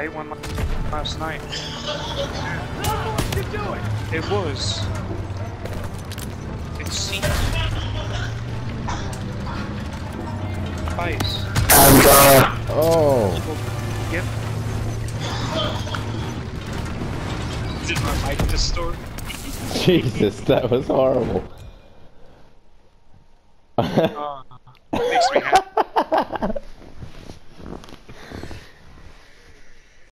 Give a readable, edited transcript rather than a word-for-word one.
I ate one last night. What you doing? It was. It's seat. Spice. Oh. Yep. Did my mic distort? Jesus, that was horrible. Makes me happy.